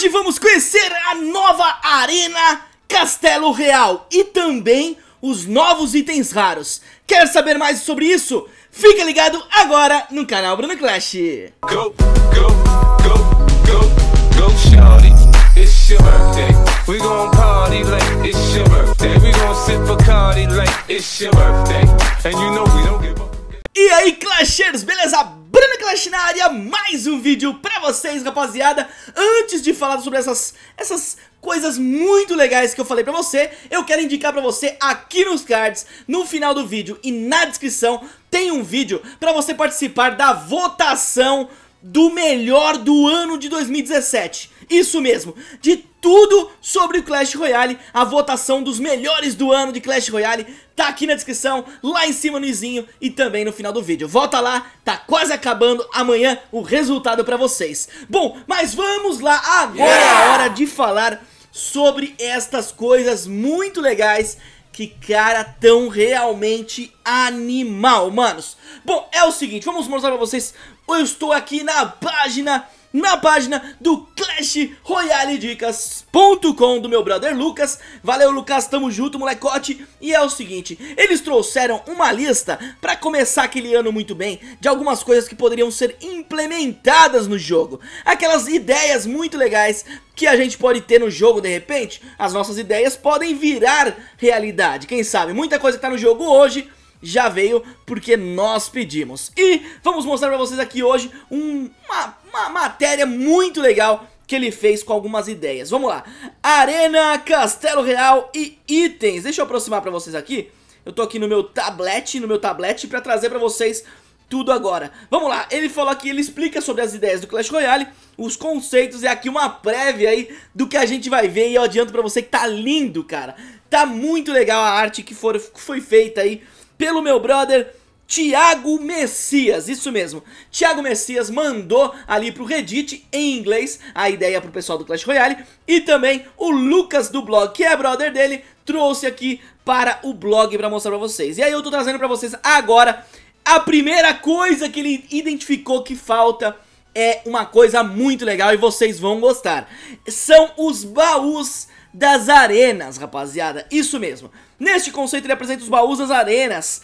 Hoje vamos conhecer a nova Arena Castelo Real e também os novos itens raros. Quer saber mais sobre isso? Fica ligado agora no canal Bruno Clash. Go, go, go, go, go, shawty. It's your birthday. We gon' party like it's your birthday. We gon' sip Bacardi like it's your birthday. And you know we don't give up. E aí, Clashers, beleza? Bruno Clash na área, mais um vídeo pra vocês, rapaziada. Antes de falar sobre essas coisas muito legais que eu falei pra você, eu quero indicar pra você aqui nos cards, no final do vídeo e na descrição, tem um vídeo pra você participar da votação do melhor do ano de 2017. Isso mesmo, de tudo sobre o Clash Royale, a votação dos melhores do ano de Clash Royale tá aqui na descrição, lá em cima no izinho e também no final do vídeo. Volta lá, tá quase acabando amanhã o resultado pra vocês. Bom, mas vamos lá, agora é a hora de falar sobre estas coisas muito legais que, cara, tão realmente animal, manos. Bom, é o seguinte, vamos mostrar pra vocês. Eu estou aqui na página do ClashRoyaleDicas.com do meu brother Lucas. Valeu, Lucas, tamo junto, molecote. E é o seguinte, eles trouxeram uma lista pra começar aquele ano muito bem, de algumas coisas que poderiam ser implementadas no jogo. Aquelas ideias muito legais que a gente pode ter no jogo de repente. As nossas ideias podem virar realidade, quem sabe? Muita coisa que tá no jogo hoje já veio porque nós pedimos. E vamos mostrar pra vocês aqui hoje uma matéria muito legal que ele fez com algumas ideias. Vamos lá, Arena Castelo Real e itens. Deixa eu aproximar pra vocês aqui. Eu tô aqui no meu tablet pra trazer pra vocês tudo agora. Vamos lá, ele falou aqui, ele explica sobre as ideias do Clash Royale, os conceitos, e aqui uma prévia aí do que a gente vai ver. E eu adianto pra você que tá lindo, cara. Tá muito legal a arte que foi feita aí pelo meu brother Thiago Messias, isso mesmo. Thiago Messias mandou ali pro Reddit em inglês a ideia pro pessoal do Clash Royale. E também o Lucas do blog, que é brother dele, trouxe aqui para o blog pra mostrar pra vocês. E aí eu tô trazendo pra vocês agora a primeira coisa que ele identificou que falta. É uma coisa muito legal e vocês vão gostar. São os baús das arenas, rapaziada, isso mesmo. Neste conceito ele apresenta os baús das arenas,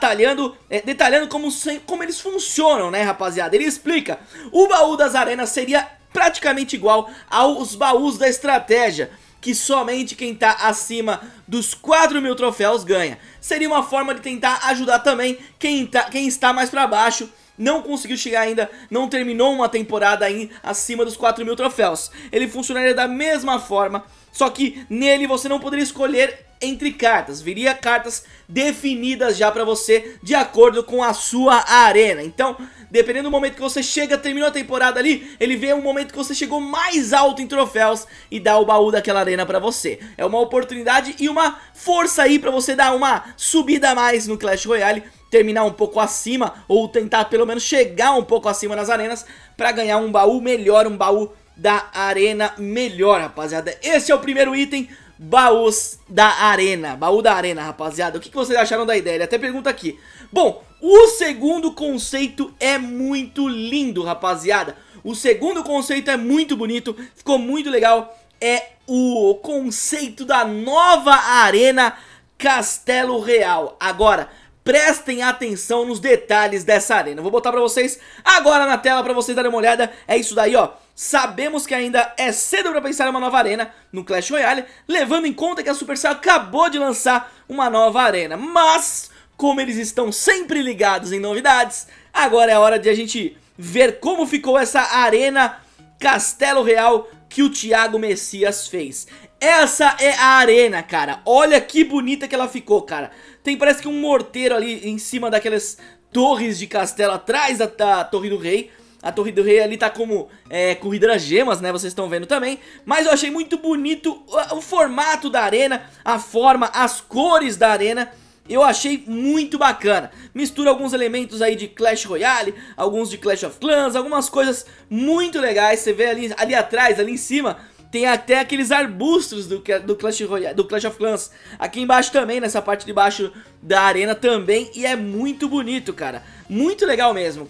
detalhando como eles funcionam, né, rapaziada. Ele explica, o baú das arenas seria praticamente igual aos baús da estratégia, que somente quem tá acima dos 4.000 troféus ganha. Seria uma forma de tentar ajudar também quem está mais pra baixo, não conseguiu chegar ainda, não terminou uma temporada aí acima dos 4.000 troféus. Ele funcionaria da mesma forma, só que nele você não poderia escolher entre cartas, viria cartas definidas já pra você de acordo com a sua arena. Então, dependendo do momento que você chega, terminou a temporada ali, ele vê um momento que você chegou mais alto em troféus e dá o baú daquela arena pra você. É uma oportunidade e uma força aí pra você dar uma subida a mais no Clash Royale, terminar um pouco acima ou tentar pelo menos chegar um pouco acima nas arenas pra ganhar um baú melhor, um baú da arena melhor, rapaziada. Esse é o primeiro item, baús da arena, baú da arena, rapaziada. O que vocês acharam da ideia? Ele até pergunta aqui. Bom, o segundo conceito é muito lindo, rapaziada. O segundo conceito é muito bonito, ficou muito legal. É o conceito da nova Arena Castelo Real. Agora, prestem atenção nos detalhes dessa arena. Eu vou botar pra vocês agora na tela pra vocês darem uma olhada. É isso daí, ó. Sabemos que ainda é cedo pra pensar em uma nova arena no Clash Royale, levando em conta que a Supercell acabou de lançar uma nova arena. Mas, como eles estão sempre ligados em novidades, agora é a hora de a gente ver como ficou essa Arena Castelo Real que o Thiago Messias fez. Essa é a arena, cara. Olha que bonita que ela ficou, cara. Tem, parece que um morteiro ali em cima daquelas torres de castelo atrás da Torre do Rei. A Torre do Rei ali tá como corrida das gemas, né? Vocês estão vendo também. Mas eu achei muito bonito o formato da arena, a forma, as cores da arena. Eu achei muito bacana. Mistura alguns elementos aí de Clash Royale, alguns de Clash of Clans, algumas coisas muito legais. Você vê ali atrás, ali em cima, tem até aqueles arbustos do Clash Royale, do Clash of Clans. Aqui embaixo também, nessa parte de baixo da arena também. E é muito bonito, cara. Muito legal mesmo, cara.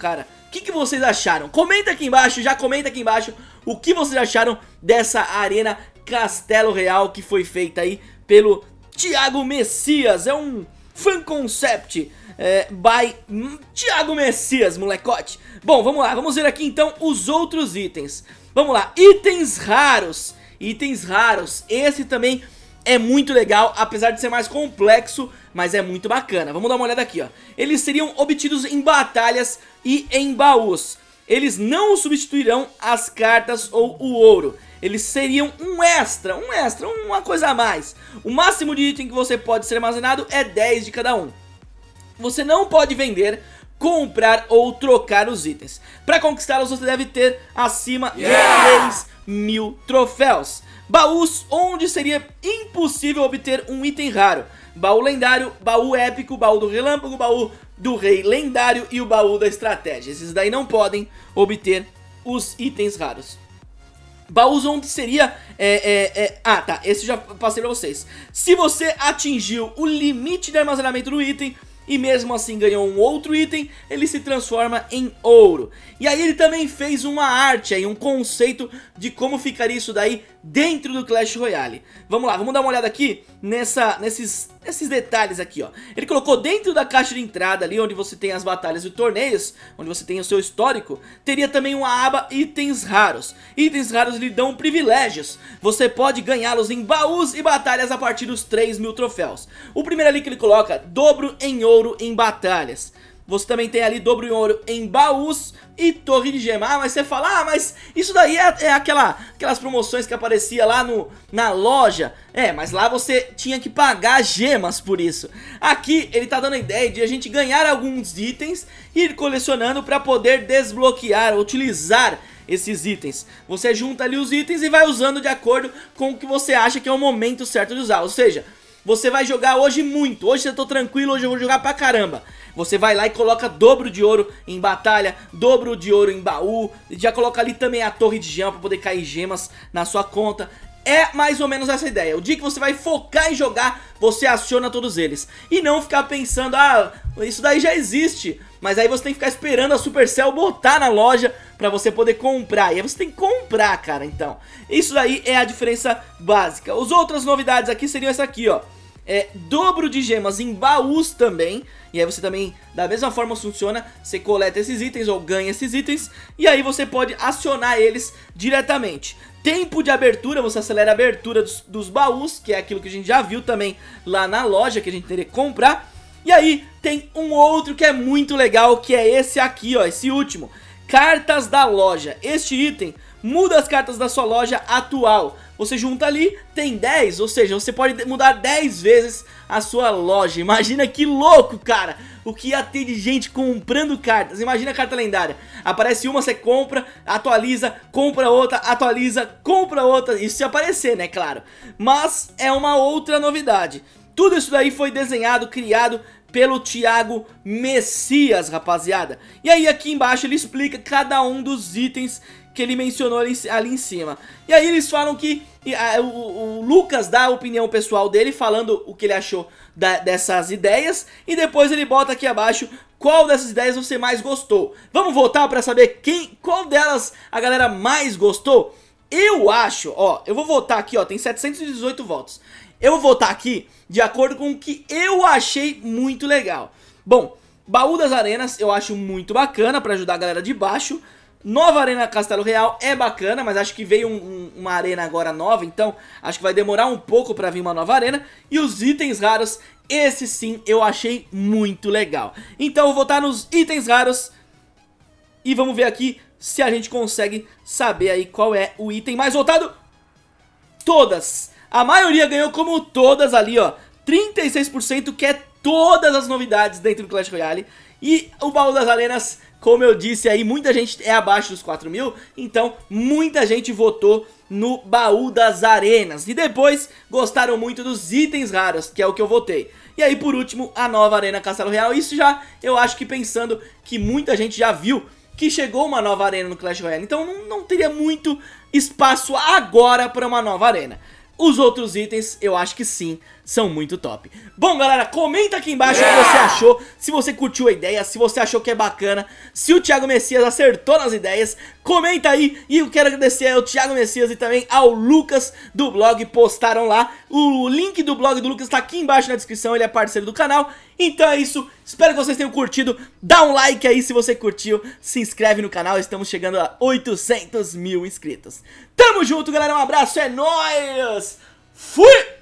O que vocês acharam? Comenta aqui embaixo, já comenta aqui embaixo o que vocês acharam dessa Arena Castelo Real que foi feita aí pelo Thiago Messias. É um fan concept by Thiago Messias, molecote. Bom, vamos lá, vamos ver aqui então os outros itens. Vamos lá, itens raros. Itens raros, esse também é muito legal, apesar de ser mais complexo, mas é muito bacana. Vamos dar uma olhada aqui, ó. Eles seriam obtidos em batalhas e em baús. Eles não substituirão as cartas ou o ouro. Eles seriam um extra, uma coisa a mais. O máximo de item que você pode ser armazenado é 10 de cada um. Você não pode vender, comprar ou trocar os itens. Para conquistá-los você deve ter acima de 3.000 troféus. Baús onde seria impossível obter um item raro. Baú lendário, baú épico, baú do relâmpago, baú do rei lendário e o baú da estratégia. Esses daí não podem obter os itens raros. Baús onde seria... Ah, tá, esse já passei pra vocês. Se você atingiu o limite de armazenamento do item e mesmo assim ganhou um outro item, ele se transforma em ouro. E aí ele também fez uma arte aí, um conceito de como ficaria isso daí dentro do Clash Royale. Vamos lá, vamos dar uma olhada aqui nesses detalhes aqui, ó. Ele colocou dentro da caixa de entrada ali, onde você tem as batalhas e torneios, onde você tem o seu histórico, teria também uma aba itens raros. Itens raros lhe dão privilégios. Você pode ganhá-los em baús e batalhas a partir dos 3.000 troféus. O primeiro ali que ele coloca, dobro em ouro em batalhas. Você também tem ali dobro em ouro em baús e torre de gema. Ah, mas você fala, ah, mas isso daí é aquelas promoções que aparecia lá na loja. É, mas lá você tinha que pagar gemas por isso. Aqui ele tá dando a ideia de a gente ganhar alguns itens e ir colecionando para poder desbloquear, utilizar esses itens. Você junta ali os itens e vai usando de acordo com o que você acha que é o momento certo de usar. Ou seja, você vai jogar hoje muito, hoje eu tô tranquilo, hoje eu vou jogar pra caramba. Você vai lá e coloca dobro de ouro em batalha, dobro de ouro em baú, já coloca ali também a torre de gema pra poder cair gemas na sua conta. É mais ou menos essa ideia. O dia que você vai focar em jogar, você aciona todos eles. E não ficar pensando, ah, isso daí já existe. Mas aí você tem que ficar esperando a Supercell botar na loja pra você poder comprar. E aí você tem que comprar, cara, então. Isso daí é a diferença básica. As outras novidades aqui seriam essa aqui, ó. Dobro de gemas em baús também. E aí você também, da mesma forma funciona, você coleta esses itens ou ganha esses itens e aí você pode acionar eles diretamente. Tempo de abertura, você acelera a abertura dos baús, que é aquilo que a gente já viu também lá na loja, que a gente teria que comprar. E aí tem um outro que é muito legal, que é esse aqui, ó, esse último. Cartas da loja. Este item muda as cartas da sua loja atual. Você junta ali, tem 10, ou seja, você pode mudar 10 vezes a sua loja. Imagina que louco, cara, o que ia ter de gente comprando cartas. Imagina a carta lendária, aparece uma, você compra, atualiza, compra outra, atualiza, compra outra. Isso se aparecer, né, claro. Mas é uma outra novidade. Tudo isso daí foi desenhado, criado pelo Thiago Messias, rapaziada. E aí aqui embaixo ele explica cada um dos itens que ele mencionou ali em cima. E aí eles falam que o Lucas dá a opinião pessoal dele, falando o que ele achou dessas ideias. E depois ele bota aqui abaixo qual dessas ideias você mais gostou. Vamos votar pra saber qual delas a galera mais gostou? Eu acho, ó, eu vou votar aqui, ó, tem 718 votos. Eu vou votar aqui de acordo com o que eu achei muito legal. Bom, baú das arenas eu acho muito bacana pra ajudar a galera de baixo. Nova Arena Castelo Real é bacana, mas acho que veio uma arena agora nova, então acho que vai demorar um pouco pra vir uma nova arena. E os itens raros, esse sim eu achei muito legal. Então eu vou votar nos itens raros e vamos ver aqui se a gente consegue saber aí qual é o item mais votado. Todas! A maioria ganhou como todas ali, ó. 36% quer todas as novidades dentro do Clash Royale. E o baú das arenas, como eu disse aí, muita gente é abaixo dos 4.000. Então muita gente votou no baú das arenas. E depois gostaram muito dos itens raros, que é o que eu votei. E aí por último a nova Arena Castelo Real. Isso já eu acho que pensando que muita gente já viu que chegou uma nova arena no Clash Royale. Então não teria muito espaço agora para uma nova arena. Os outros itens eu acho que sim são muito top. Bom, galera, comenta aqui embaixo o que você achou, se você curtiu a ideia, se você achou que é bacana, se o Thiago Messias acertou nas ideias, comenta aí. E eu quero agradecer ao Thiago Messias e também ao Lucas do blog, postaram lá. O link do blog do Lucas tá aqui embaixo na descrição, ele é parceiro do canal. Então é isso, espero que vocês tenham curtido, dá um like aí se você curtiu, se inscreve no canal, estamos chegando a 800 mil inscritos. Tamo junto, galera, um abraço, é nóis! Fui!